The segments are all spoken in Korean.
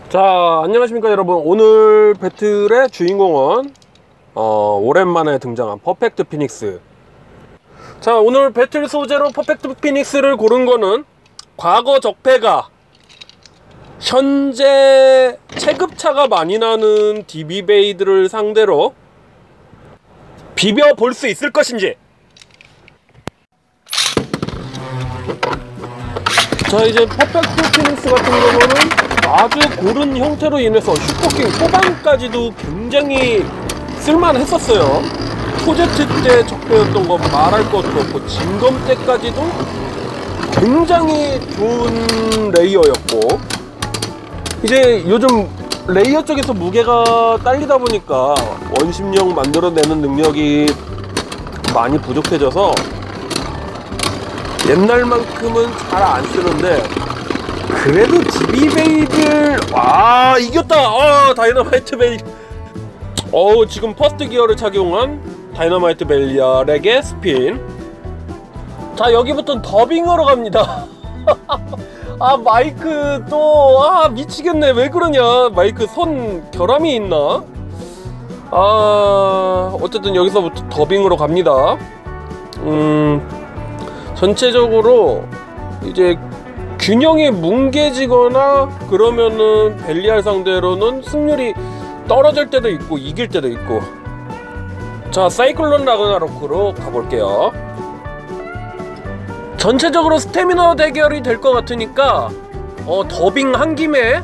자, 안녕하십니까 여러분. 오늘 배틀의 주인공은 오랜만에 등장한 퍼펙트 피닉스. 자, 오늘 배틀 소재로 퍼펙트 피닉스를 고른 거는 과거 적폐가 현재 체급차가 많이 나는 DB베이드를 상대로 비벼볼 수 있을 것인지. 자, 이제 퍼펙트 피닉스 같은 경우는 아주 고른 형태로 인해서 슈퍼킹 후반까지도 굉장히 쓸만했었어요. 포제트 때 적폐였던 거 말할 것도 없고, 진검 때까지도 굉장히 좋은 레이어였고, 이제 요즘 레이어 쪽에서 무게가 딸리다 보니까 원심력 만들어내는 능력이 많이 부족해져서 옛날만큼은 잘 안 쓰는데, 그래도 DB베이드를 이겼다. 다이너마이트 벨 지금 퍼스트 기어를 착용한 다이너마이트 벨리알에게 스핀. 자, 여기부터는 더빙으로 갑니다. 마이크 또 미치겠네. 왜 그러냐. 마이크 손 결함이 있나? 어쨌든 여기서부터 더빙으로 갑니다. 전체적으로 이제 균형이 뭉개지거나 그러면은 벨리알 상대로는 승률이 떨어질 때도 있고 이길 때도 있고. 자, 사이클론 라그나로크로 가볼게요. 전체적으로 스태미너 대결이 될 것 같으니까 더빙 한 김에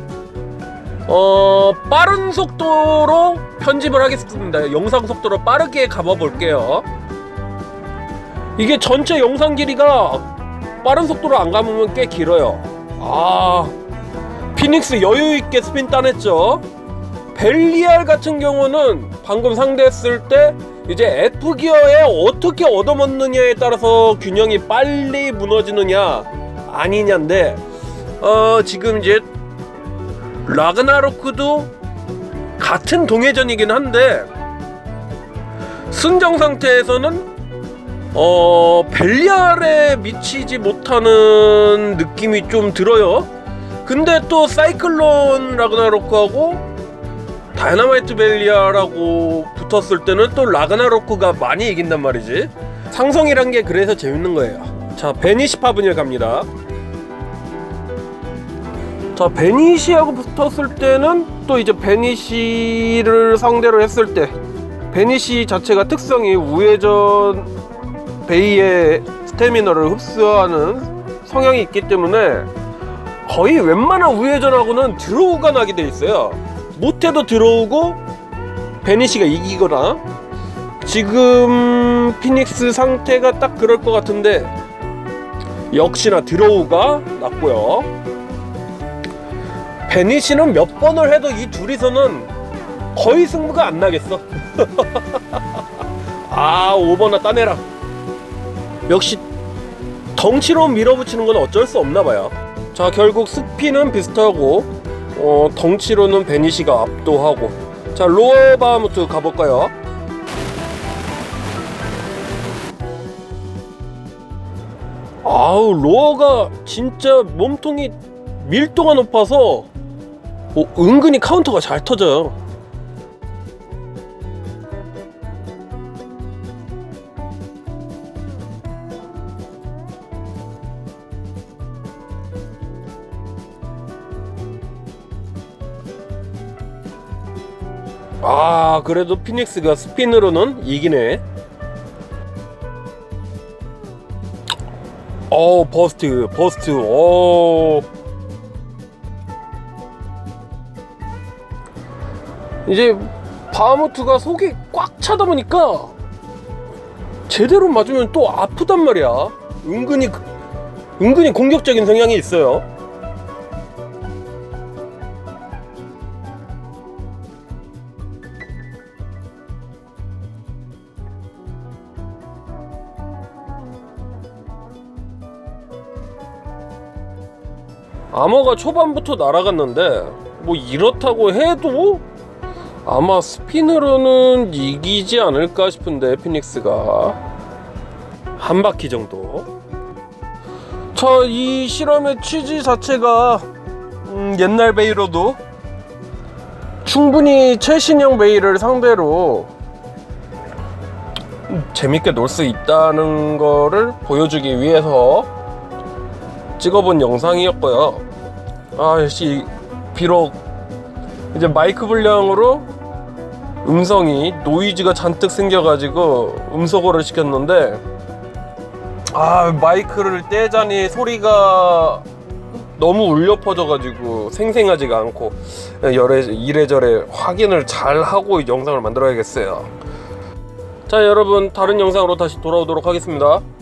빠른 속도로 편집을 하겠습니다. 영상 속도로 빠르게 가봐 볼게요. 이게 전체 영상 길이가 빠른 속도로 안 가면 꽤 길어요. 피닉스 여유있게 스핀 따냈죠. 벨리알 같은 경우는 방금 상대했을 때 이제 F기어에 어떻게 얻어먹느냐에 따라서 균형이 빨리 무너지느냐 아니냐인데, 지금 이제 라그나로크도 같은 동회전이긴 한데 순정 상태에서는 벨리알에 미치지 못하는 느낌이 좀 들어요. 근데 또 사이클론 라그나로크하고 다이너마이트 벨리알하고 붙었을 때는 또 라그나로크가 많이 이긴단 말이지. 상성이란 게 그래서 재밌는 거예요. 자, 베니시 파브닐 갑니다. 자, 베니시하고 붙었을 때는 또 이제 베니시를 상대로 했을 때 베니시 자체가 특성이 우회전 베이의 스태미너를 흡수하는 성향이 있기 때문에 거의 웬만한 우회전하고는 드로우가 나게 돼 있어요. 못해도 들어오고 베니시가 이기거나. 지금 피닉스 상태가 딱 그럴 것 같은데 역시나 드로우가 났고요. 베니시는 몇 번을 해도 이 둘이서는 거의 승부가 안 나겠어. 5번아 따내라. 역시 덩치로 밀어붙이는 건 어쩔 수 없나 봐요. 자, 결국 스피는 비슷하고 덩치로는 베니시가 압도하고. 자, 로어 바하무트 가볼까요? 로어가 진짜 몸통이 밀도가 높아서 은근히 카운터가 잘 터져요. 그래도 피닉스가 스핀으로는 이기네. 버스트. 이제 바하무트가 속이 꽉 차다 보니까 제대로 맞으면 또 아프단 말이야. 은근히 공격적인 성향이 있어요. 아머가 초반부터 날아갔는데 뭐 이렇다고 해도 아마 스핀으로는 이기지 않을까 싶은데, 피닉스가 한 바퀴 정도. 자, 이 실험의 취지 자체가 옛날 베이로도 충분히 최신형 베이를 상대로 재밌게 놀 수 있다는 거를 보여주기 위해서 찍어본 영상이었고요. 역시 비록 이제 마이크 불량으로 음성이 노이즈가 잔뜩 생겨가지고 음소거를 시켰는데, 마이크를 떼자니 소리가 너무 울려 퍼져가지고 생생하지가 않고 이래저래 확인을 잘 하고 영상을 만들어야겠어요. 자, 여러분, 다른 영상으로 다시 돌아오도록 하겠습니다.